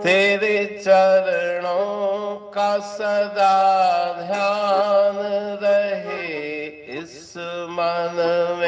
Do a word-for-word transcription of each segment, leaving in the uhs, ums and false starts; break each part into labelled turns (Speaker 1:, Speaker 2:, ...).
Speaker 1: तेरे चरणों का सदा ध्यान रहे इस मन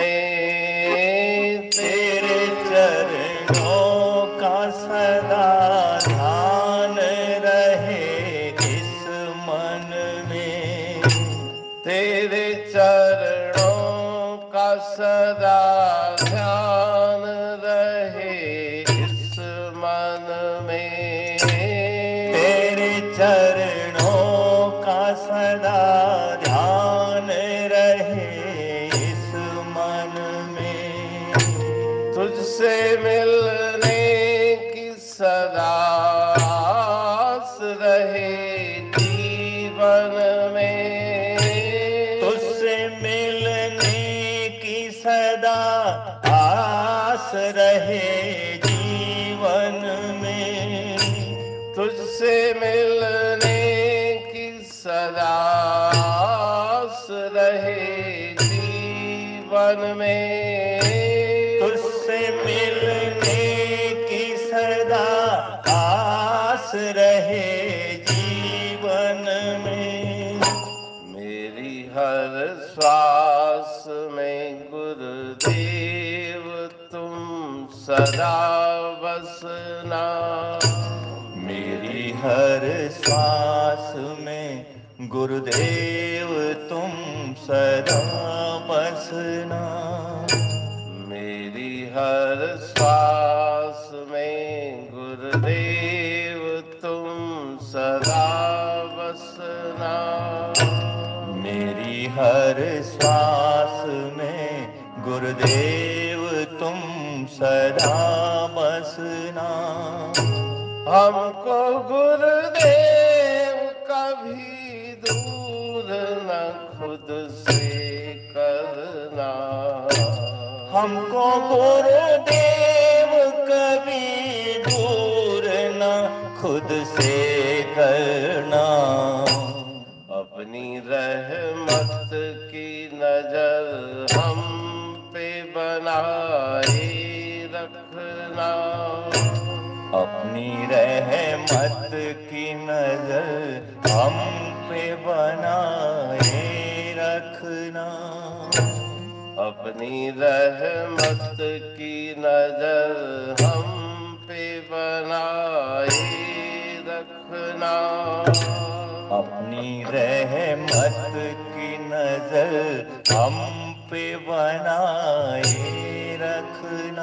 Speaker 1: में।
Speaker 2: तेरे चरणों का सदा ध्यान रहे इस मन में।
Speaker 1: तेरे चरणों का सदा ध्यान रहे इस मन में।
Speaker 2: तेरे चरणों का सदा ध्यान रहे इस मन में।
Speaker 1: तुझसे मिलने की सदा आस रहे जीवन में।
Speaker 2: तुझसे मिलने की सदा आस रहे जीवन में।
Speaker 1: तुझसे मिलने की सदा आस रहे जीवन में।
Speaker 2: तुझसे मिलने की सदा आस रहे जीवन में।
Speaker 1: मेरी हर श्वास में गुरुदेव तुम सदा बसना।
Speaker 2: मेरी हर श्वास में गुरुदेव तुम सदा बसना।
Speaker 1: मेरी हर श्वास में गुरुदेव तुम सदा बसना।
Speaker 2: मेरी हर श्वास में गुरुदेव तुम सदा बसना।
Speaker 1: हमको गुरुदेव कभी दूर न खुद से करना।
Speaker 2: हमको गुरुदेव कभी दूर न खुद से करना।
Speaker 1: अपनी रहमत की नजर हम पे बनाए रखना।
Speaker 2: अपनी रहमत की नजर हम पे बनाए रखना।
Speaker 1: अपनी रहमत की नजर हम पे बनाए रखना।
Speaker 2: अपनी रहमत की नजर हम पे बनाए रखना।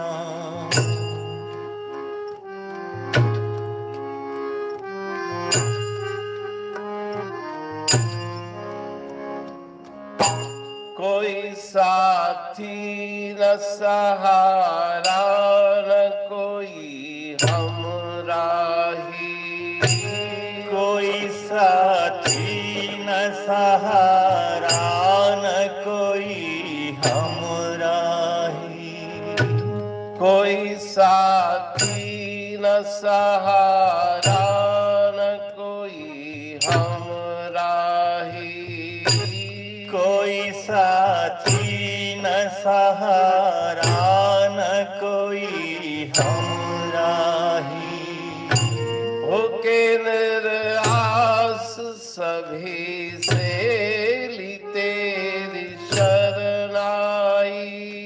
Speaker 1: कोई साथी न सहारा न कोई हमराही।
Speaker 2: कोई साथी न सहारा न कोई हमराही।
Speaker 1: कोई साथी न सहारा न कोई हमराही।
Speaker 2: कोई साथी न सहारा न कोई हमराही।
Speaker 1: होके निरास सभी से ली तेरी शरणाई।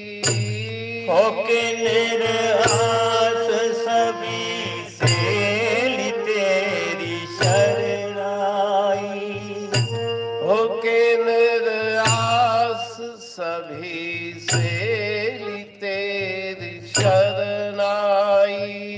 Speaker 2: होके निरास सभी से ली तेरी शरणाई।
Speaker 1: होके निरास सभी से ली तेरी शरणाई।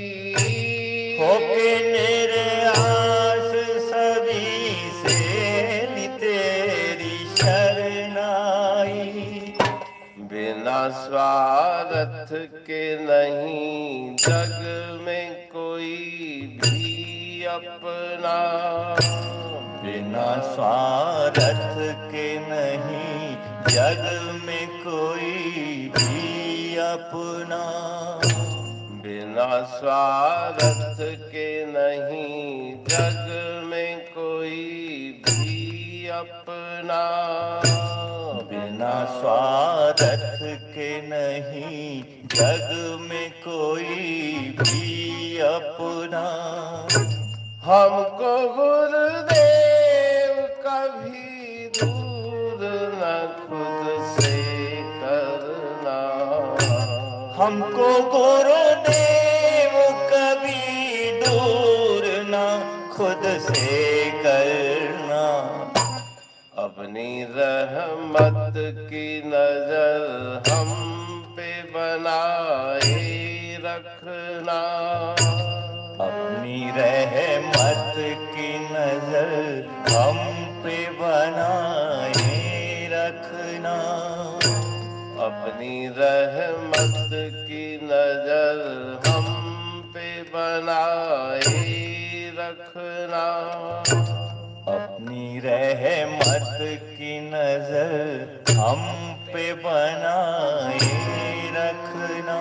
Speaker 2: होके निरास सभी से ली तेरी शरणाई।
Speaker 1: बिना स्वार्थ के नहीं जग में कोई भी अपना।
Speaker 2: बिना स्वार्थ के नहीं जग में कोई भी अपना।
Speaker 1: बिना स्वार्थ के नहीं जग में कोई भी अपना।
Speaker 2: बिना स्वार्थ के नहीं जग में कोई भी अपना।
Speaker 1: हमको गुरुदेव कभी दूर न खुद से करना।
Speaker 2: हमको गुरुदेव कभी दूर न खुद से करना।
Speaker 1: अपनी रहमत की नजर हम पे बनाए रखना।
Speaker 2: अपनी रहमत की नजर हम पे बनाए रखना।
Speaker 1: अपनी रहमत की नजर हम पे बनाए रखना।
Speaker 2: अपनी रहमत की नजर हम पे बनाए रखना।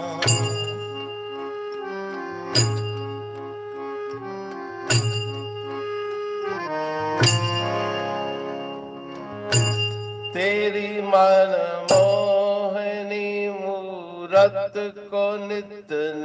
Speaker 1: तेरी मन मोहनी मूरत को नित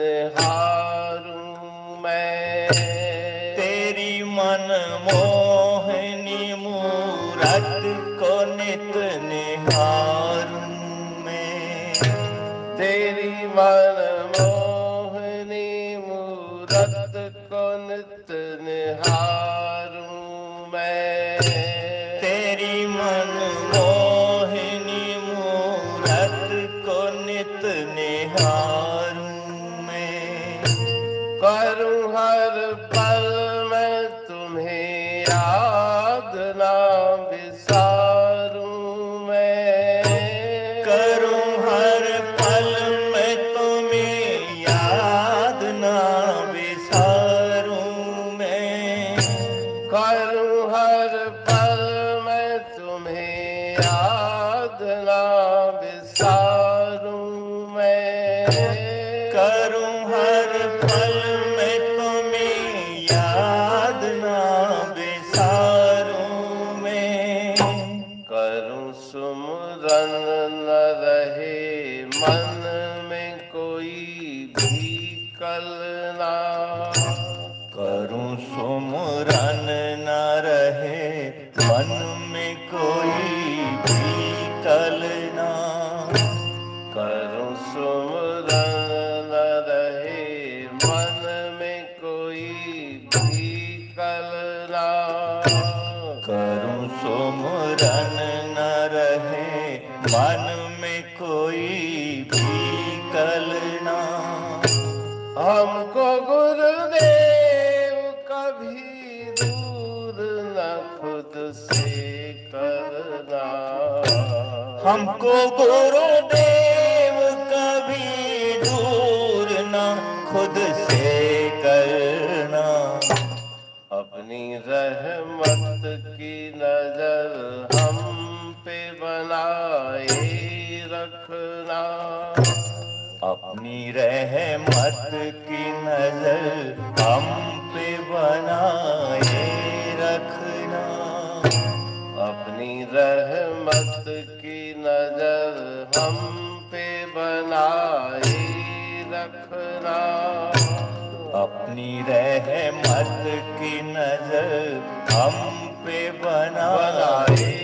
Speaker 1: निहारूं मैं।
Speaker 2: तेरी मन मोहनी मूरत को नित निहारूं मैं।
Speaker 1: तेरी मन मोहनी मूरत को नित निहारूं मैं।
Speaker 2: तेरी मन मोहिनी मूरत को नित निहारूं मैं।
Speaker 1: करूं हर पल मैं तुम्हें याद ना बिसारूं मैं।
Speaker 2: करूं हर पल मैं तुम्हें याद ना बिसारूं मैं।
Speaker 1: करूं हर पल मैं तुम्हें याद ना बिसारूं मैं।
Speaker 2: करूं हर पल मैं तुम्हें याद ना बिसारूं मैं।
Speaker 1: करूं सुमरन न रहे मन में कोई भी कलना।
Speaker 2: करूं सुमरन न रहे मन में कोई भी कलना।
Speaker 1: करूं सुमरन न रहे मन में कोई भी कलना।
Speaker 2: करूं सुमरन न रहे मन में कोई भी कलना।
Speaker 1: हमको गुरुदेव कभी दूर न खुद से करना।
Speaker 2: हमको गुरुदेव कभी दूर न खुद से करना।
Speaker 1: अपनी रहमत की नजर हम पे बनाए रखना।
Speaker 2: अपनी रहमत की नजर हम पे बनाए रखना।
Speaker 1: अपनी रहमत की नजर हम पे बनाए रखना।
Speaker 2: अपनी रहमत की नजर हम पे बनाए